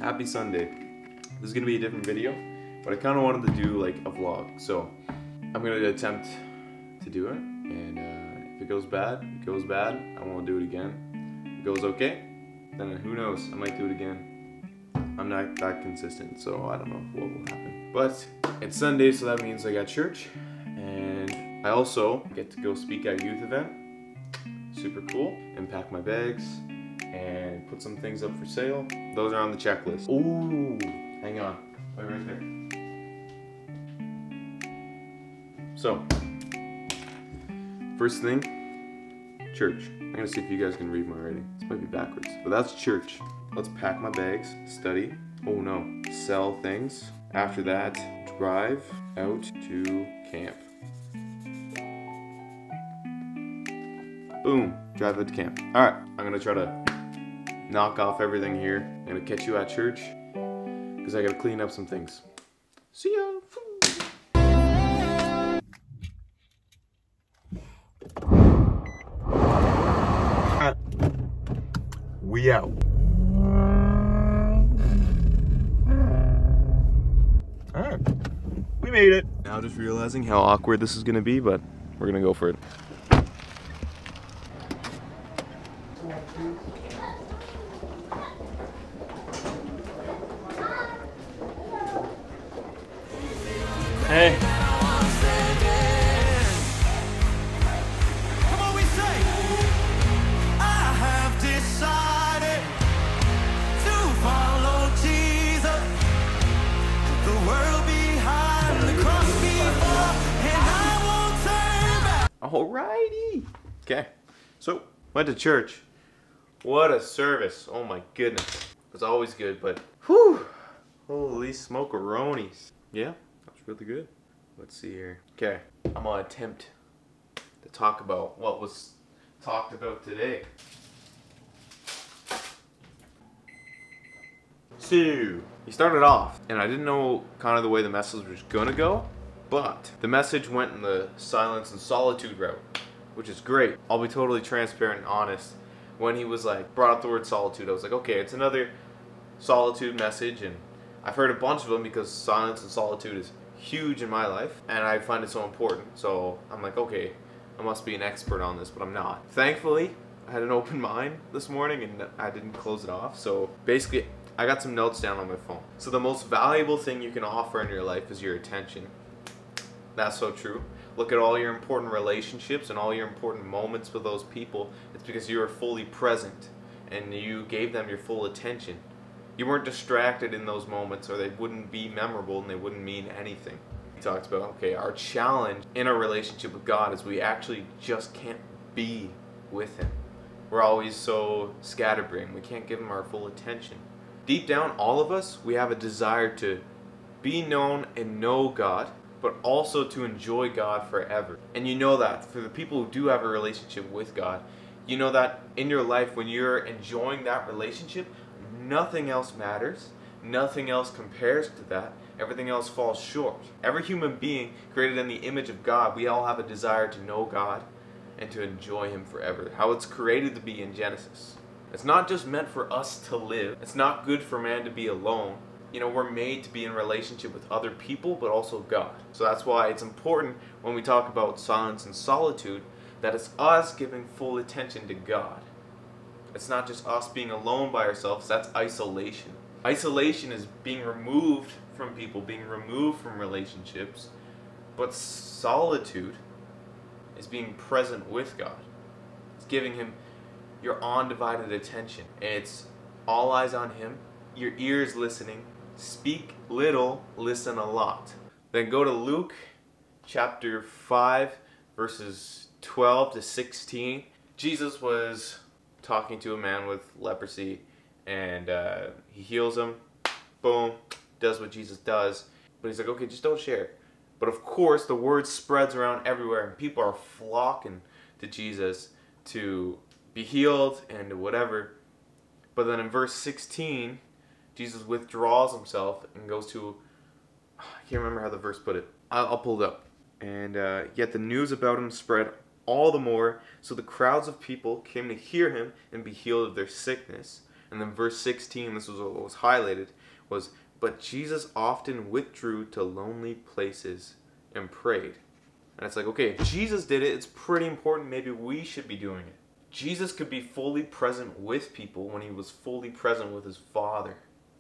Happy Sunday. This is gonna be a different video, but I kind of wanted to do like a vlog, so I'm gonna attempt to do it, and if it goes bad, it goes bad. I won't do it again. If it goes okay, then who knows, I might do it again. I'm not that consistent, so I don't know what will happen. But it's Sunday, so that means I got church, and I also get to go speak at a youth event. Super cool. And pack my bags and put some things up for sale. Those are on the checklist. Ooh, hang on, wait right there. So, first thing, church. I'm gonna see if you guys can read my writing. This might be backwards, but that's church. Let's pack my bags, study. Oh no, sell things. After that, drive out to camp. Boom, drive out to camp. All right, I'm gonna try to knock off everything here. I'm gonna catch you at church because I gotta clean up some things. See ya. We out. Alright, we made it. Now just realizing how awkward this is gonna be, but we're gonna go for it. Hey. Come on, we say, I have decided to follow Jesus. The world behind, the cross before, and I won't turn back. Alrighty. Okay. So, went to church. What a service. Oh my goodness. It was always good, but whew. Holy smokeronis. Yeah. Really good. Let's see here. Okay, I'm gonna attempt to talk about what was talked about today. So, he started off, and I didn't know kind of the way the message was gonna go, but the message went in the silence and solitude route, which is great. I'll be totally transparent and honest. When he was like, brought up the word solitude, I was like, okay, it's another solitude message, and I've heard a bunch of them because silence and solitude is huge in my life, and I find it so important. So I'm like, okay, I must be an expert on this, but I'm not. Thankfully, I had an open mind this morning and I didn't close it off. So basically, I got some notes down on my phone. So the most valuable thing you can offer in your life is your attention. That's so true. Look at all your important relationships and all your important moments with those people. It's because you were fully present and you gave them your full attention. You weren't distracted in those moments, or they wouldn't be memorable and they wouldn't mean anything. He talks about, okay, our challenge in our relationship with God is we actually just can't be with Him. We're always so scatterbrained. We can't give Him our full attention. Deep down, all of us, we have a desire to be known and know God, but also to enjoy God forever. And you know that for the people who do have a relationship with God, you know that in your life when you're enjoying that relationship, nothing else matters, nothing else compares to that, everything else falls short. Every human being created in the image of God, we all have a desire to know God and to enjoy Him forever. How it's created to be in Genesis. It's not just meant for us to live. It's not good for man to be alone. You know, we're made to be in relationship with other people, but also God. So that's why it's important when we talk about silence and solitude that it's us giving full attention to God. It's not just us being alone by ourselves, that's isolation. Isolation is being removed from people, being removed from relationships, but solitude is being present with God. It's giving Him your undivided attention. It's all eyes on Him, your ears listening, speak little, listen a lot. Then go to Luke chapter 5, verses 12 to 16. Jesus was talking to a man with leprosy, and he heals him. Boom, does what Jesus does. But he's like, okay, just don't share. But of course, the word spreads around everywhere, and people are flocking to Jesus to be healed and whatever. But then in verse 16, Jesus withdraws himself and goes to, I can't remember how the verse put it. I'll pull it up. And yet the news about him spread all the more, so the crowds of people came to hear him and be healed of their sickness. And then verse 16, this was what was highlighted, was, but Jesus often withdrew to lonely places and prayed. And it's like, okay, if Jesus did it, it's pretty important. Maybe we should be doing it. Jesus could be fully present with people when he was fully present with his Father.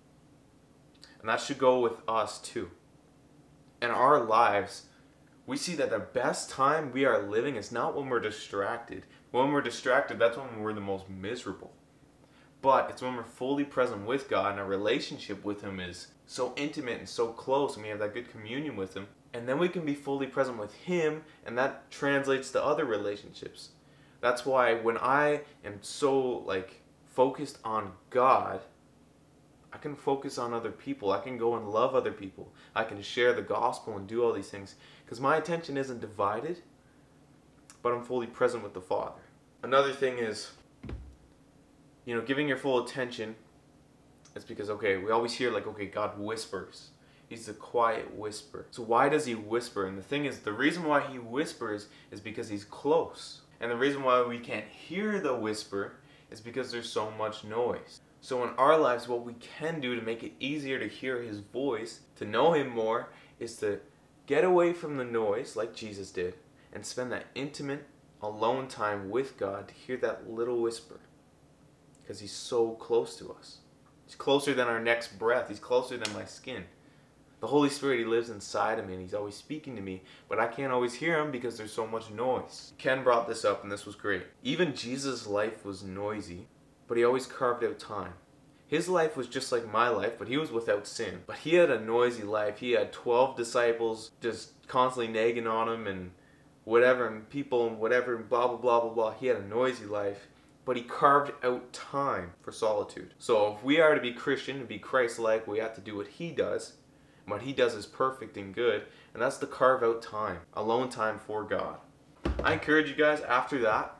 And that should go with us too. In our lives, we see that the best time we are living is not when we're distracted. When we're distracted, that's when we're the most miserable. But it's when we're fully present with God and our relationship with him is so intimate and so close, and we have that good communion with him. And then we can be fully present with him, and that translates to other relationships. That's why when I am so focused on God, I can focus on other people. I can go and love other people. I can share the gospel and do all these things. Because my attention isn't divided, but I'm fully present with the Father. Another thing is, giving your full attention. It's because, we always hear God whispers. He's the quiet whisper. So why does he whisper? And the thing is, the reason why he whispers is because he's close. And the reason why we can't hear the whisper is because there's so much noise. So in our lives, what we can do to make it easier to hear his voice, to know him more, is to get away from the noise like Jesus did and spend that intimate, alone time with God to hear that little whisper. Because he's so close to us. He's closer than our next breath. He's closer than my skin. The Holy Spirit, he lives inside of me and he's always speaking to me, but I can't always hear him because there's so much noise. Ken brought this up and this was great. Even Jesus' life was noisy, but he always carved out time. His life was just like my life, but he was without sin. But he had a noisy life. He had 12 disciples just constantly nagging on him and whatever, and people and whatever, and blah, blah, blah, blah, blah. He had a noisy life, but he carved out time for solitude. So if we are to be Christian and be Christ-like, we have to do what he does. And what he does is perfect and good, and that's to carve out time, alone time for God. I encourage you guys after that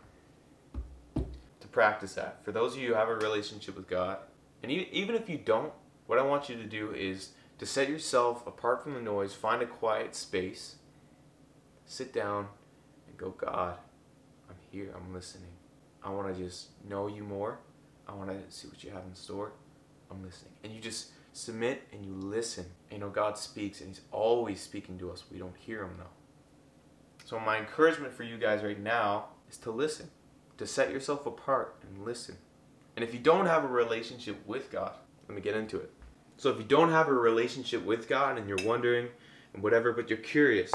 to practice that. For those of you who have a relationship with God, and even if you don't, what I want you to do is to set yourself apart from the noise, find a quiet space, sit down, and go, God, I'm here, I'm listening. I want to just know you more. I want to see what you have in store. I'm listening. And you just submit and you listen. God speaks and he's always speaking to us. We don't hear him though. So my encouragement for you guys right now is to listen. To set yourself apart and listen. And if you don't have a relationship with God, let me get into it. So if you don't have a relationship with God and you're wondering and whatever, but you're curious,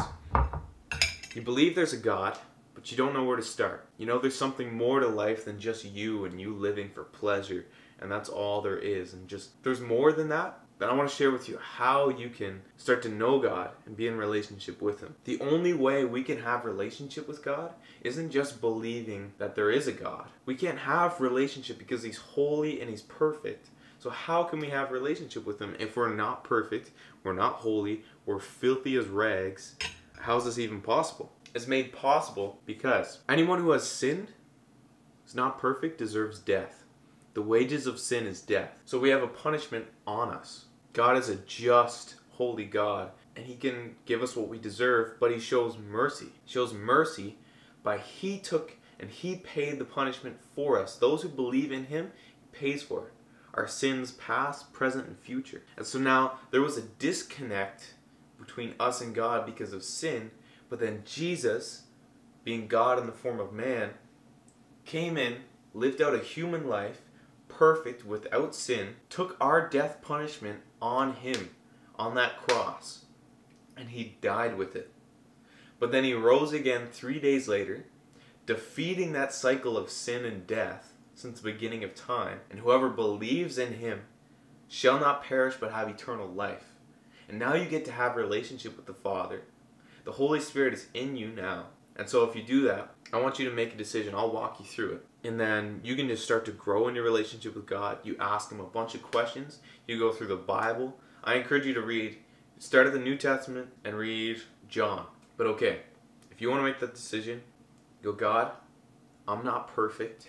you believe there's a God, but you don't know where to start. There's something more to life than just you and you living for pleasure, and that's all there is. And there's more than that. Then I want to share with you how you can start to know God and be in relationship with him. The only way we can have relationship with God isn't just believing that there is a God. We can't have relationship because he's holy and he's perfect. So how can we have relationship with him if we're not perfect, we're not holy, we're filthy as rags? How is this even possible? It's made possible because anyone who has sinned, is not perfect, deserves death. The wages of sin is death. So we have a punishment on us. God is a just, holy God, and he can give us what we deserve, but he shows mercy. He shows mercy by he took and he paid the punishment for us. Those who believe in him, he pays for it. Our sins past, present, and future. And so now there was a disconnect between us and God because of sin, but then Jesus, being God in the form of man, came in, lived out a human life, perfect, without sin, took our death punishment on him, on that cross, and he died with it. But then he rose again 3 days later, defeating that cycle of sin and death since the beginning of time, and whoever believes in him shall not perish but have eternal life. And now you get to have a relationship with the Father. The Holy Spirit is in you now. And so if you do that, I want you to make a decision. I'll walk you through it. And then you can just start to grow in your relationship with God. You ask him a bunch of questions. You go through the Bible. I encourage you to start at the New Testament and read John. But okay, if you want to make that decision, go, God, I'm not perfect.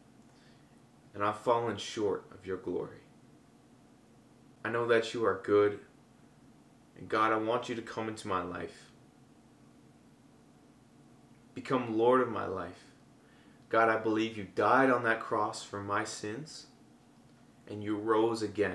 And I've fallen short of your glory. I know that you are good. And God, I want you to come into my life. Become Lord of my life. God, I believe you died on that cross for my sins. and you rose again.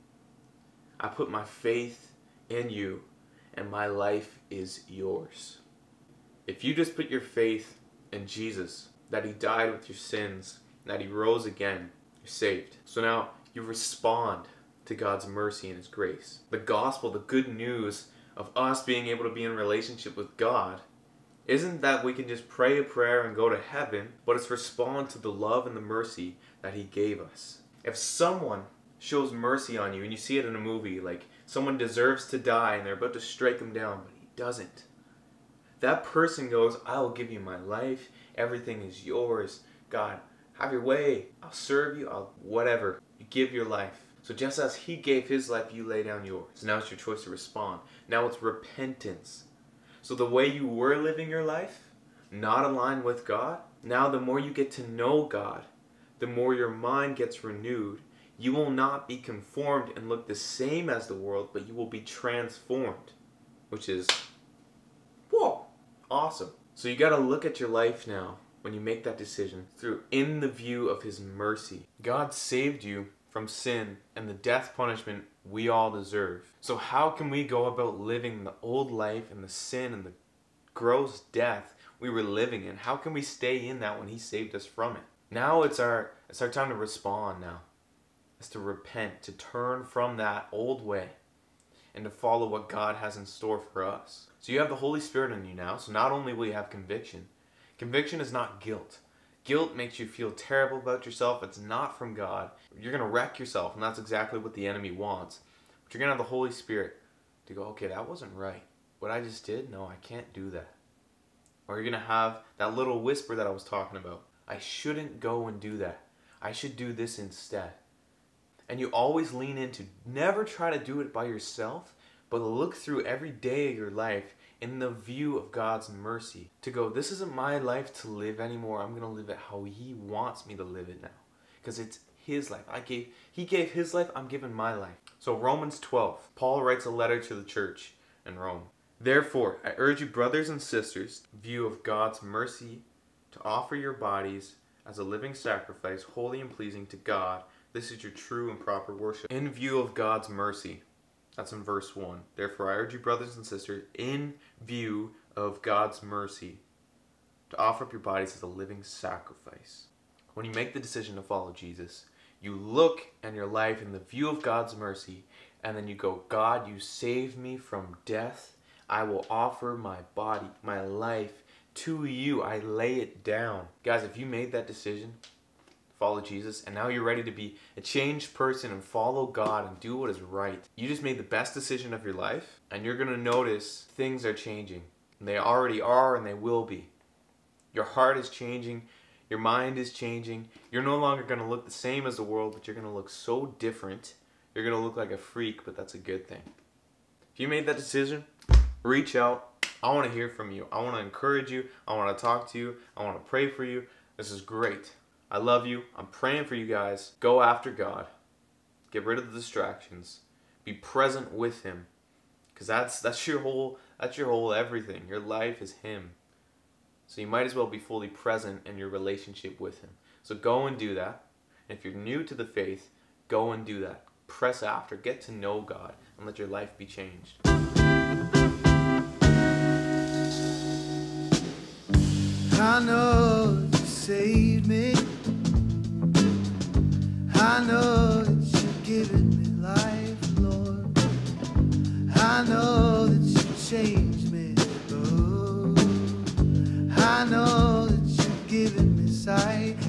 I put my faith in you, and my life is yours. If you just put your faith in Jesus, that he died with your sins, that he rose again, you're saved. So now you respond to God's mercy and his grace. The gospel, the good news of us being able to be in relationship with God, isn't that we can just pray a prayer and go to heaven, but it's respond to the love and the mercy that he gave us. If someone shows mercy on you, and you see it in a movie, like someone deserves to die and they're about to strike him down, but he doesn't. That person goes, I'll give you my life, everything is yours. God, have your way, I'll serve you, I'll whatever. You give your life. So just as he gave his life, you lay down yours. So now it's your choice to respond. Now it's repentance. So the way you were living your life, not aligned with God, now the more you get to know God, the more your mind gets renewed. You will not be conformed and look the same as the world, but you will be transformed, which is, whoa, awesome. So you got to look at your life now when you make that decision through in the view of his mercy. God saved you from sin and the death punishment we all deserve. So how can we go about living the old life and the sin and the gross death we were living in? How can we stay in that when he saved us from it? Now it's our time to respond now. It's to repent, to turn from that old way and to follow what God has in store for us. So you have the Holy Spirit in you now, so not only will you have conviction. Conviction is not guilt. Guilt makes you feel terrible about yourself. It's not from God. You're going to wreck yourself, and that's exactly what the enemy wants. But you're going to have the Holy Spirit to go, okay, that wasn't right. What I just did, no, I can't do that. Or you're going to have that little whisper that I was talking about. I shouldn't go and do that. I should do this instead. And you always lean into, never try to do it by yourself, but look through every day of your life in the view of God's mercy. To go, this isn't my life to live anymore. I'm going to live it how he wants me to live it now. Because it's his life. He gave his life, I'm giving my life. So Romans 12, Paul writes a letter to the church in Rome. Therefore, I urge you, brothers and sisters, in view of God's mercy, to offer your bodies as a living sacrifice, holy and pleasing to God. This is your true and proper worship. In view of God's mercy. That's in verse 1. Therefore, I urge you, brothers and sisters, in view of God's mercy, to offer up your bodies as a living sacrifice. When you make the decision to follow Jesus, you look at your life in the view of God's mercy, and then you go, God, you saved me from death. I will offer my body, my life to you. I lay it down. Guys, if you made that decision, follow Jesus, and now you're ready to be a changed person and follow God and do what is right. You just made the best decision of your life, and you're going to notice things are changing. And they already are, and they will be. Your heart is changing. Your mind is changing. You're no longer going to look the same as the world, but you're going to look so different. You're going to look like a freak, but that's a good thing. If you made that decision, reach out. I want to hear from you. I want to encourage you. I want to talk to you. I want to pray for you. This is great. I love you. I'm praying for you guys. Go after God. Get rid of the distractions. Be present with him. Because that's your whole everything. Your life is him. So you might as well be fully present in your relationship with him. So go and do that. And if you're new to the faith, go and do that. Press after. Get to know God. And let your life be changed. I know you saved me. I know that you've given me life, Lord. I know that you've changed me. Oh, I know that you've given me sight.